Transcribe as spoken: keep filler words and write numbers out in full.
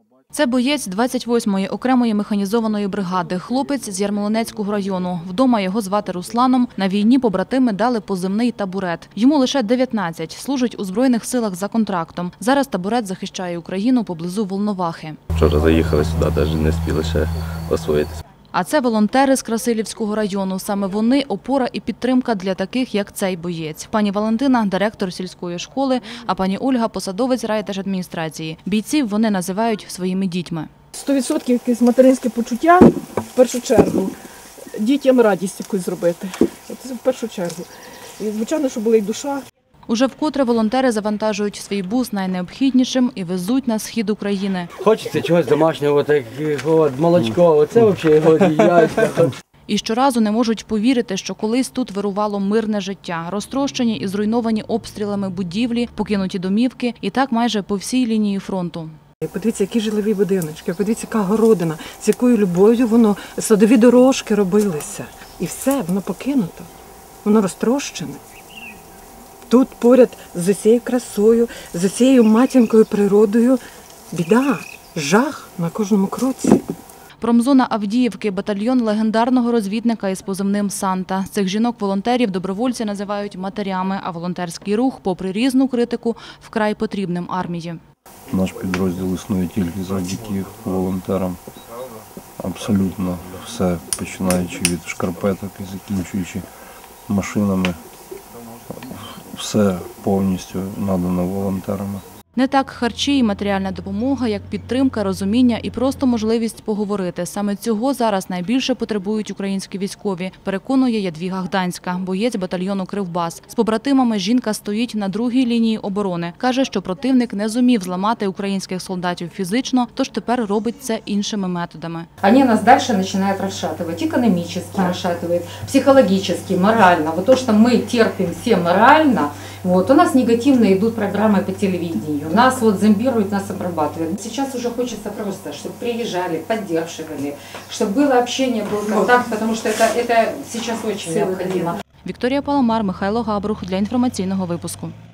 Це боєць двадцять восьмої окремої механізованої бригади. Хлопець з Ярмолинецького району. Вдома його звати Русланом. На війні побратими дали позивний «Табурет». Йому лише дев'ятнадцять. Служить у Збройних силах за контрактом. Зараз «Табурет» захищає Україну поблизу Волновахи. Вчора заїхали сюди, навіть не спіли ще освоїтися. А це волонтери з Красилівського району. Саме вони – опора і підтримка для таких, як цей боєць. Пані Валентина – директор сільської школи, а пані Ольга – посадовець райдержадміністрації. Бійців вони називають своїми дітьми. Сто відсотків якесь материнське почуття, в першу чергу. Дітям радість якусь зробити. Це в першу чергу. І, звичайно, що була й душа. Уже вкотре волонтери завантажують свій бус найнеобхіднішим і везуть на схід України. Хочеться чогось домашнього, такого молочко, оце взагалі його яйця. І щоразу не можуть повірити, що колись тут вирувало мирне життя. Розтрощені і зруйновані обстрілами будівлі, покинуті домівки і так майже по всій лінії фронту. Подивіться, які жилові будиночки, подивіться, яка городина, з якою любов'ю воно, садові дорожки робилися. І все, воно покинуто, воно розтрощене. Тут поряд з усією красою, з усією матінкою природою біда, жах на кожному кроці. Промзона Авдіївки – батальйон легендарного розвідника із позивним «Санта». Цих жінок-волонтерів добровольці називають матерями, а волонтерський рух, попри різну критику, вкрай потрібним армії. Наш підрозділ існує тільки завдяки волонтерам. Абсолютно все, починаючи від шкарпеток і закінчуючи машинами. Все повністю надано волонтерами. Не так харчі і матеріальна допомога, як підтримка, розуміння і просто можливість поговорити. Саме цього зараз найбільше потребують українські військові, переконує Ядвіга Гданська, боєць батальйону «Кривбас». З побратимами жінка стоїть на другій лінії оборони. Каже, що противник не зумів зламати українських солдатів фізично, тож тепер робить це іншими методами. Вони нас далі починають розшатувати, економічно розшатують, психологічно, морально. Вот то, що ми терпимо всі морально, вот, у нас негативно йдуть програми по телевидению. Нас вот зомбируют, нас обрабатывают. Сейчас уже хочется просто, чтобы приезжали, поддерживали, чтобы было общение, был контакт, потому что это, это сейчас очень необходимо. Вікторія Паламар, Михайло Габрух для інформаційного випуску.